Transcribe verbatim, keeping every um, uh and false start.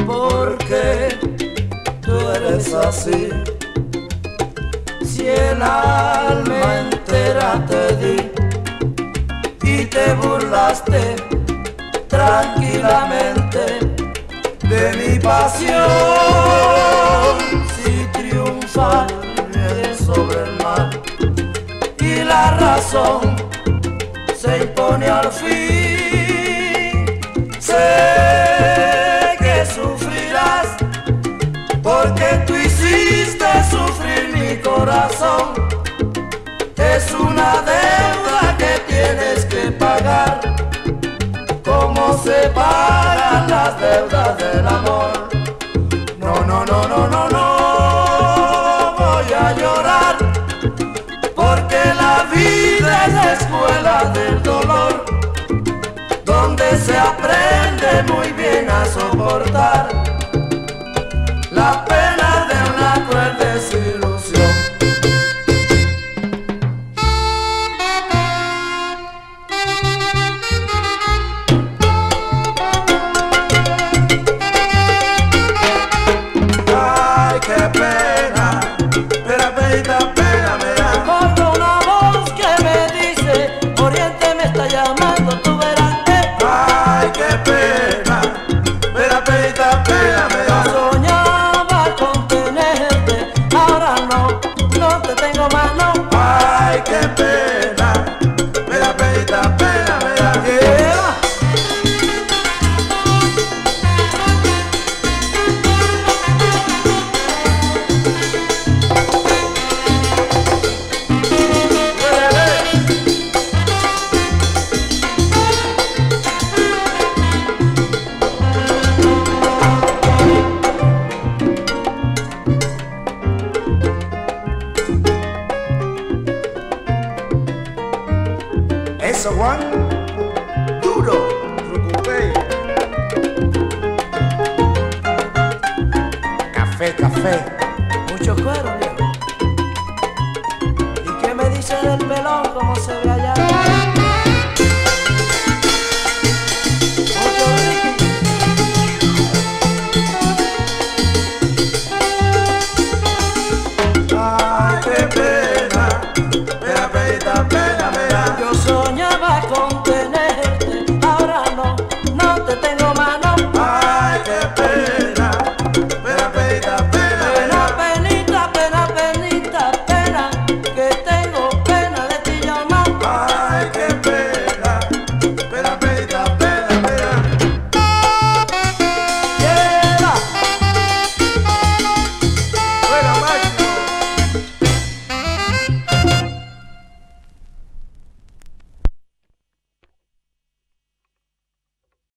porque tú eres así. Si el alma entera te di y te burlaste tranquilamente de mi pasión, si triunfa el bien sobre el mal y la razón se impone al fin, sé que sufrirás porque tú hiciste sufrir mi corazón. Es una deuda que tienes que pagar, como se pagan las deudas del amor. No, no, no, no, no, no voy a llorar, porque la vida es la escuela del dolor, donde se aprende muy bien a soportar la pena de una cruel desilusión. Ay, qué pena, pena, pena, pena me da. Oigo una voz que me dice, Oriente me está llamando, tú verás que. Ay, qué pena, pena, pena, pena me da. Soñaba con tenerte, ahora no, no te tengo más, no. Ay, qué pena, pena, pena, pena me da. Yeah. Eso, Juan, duro, preocupé. Café, café. Mucho cuero.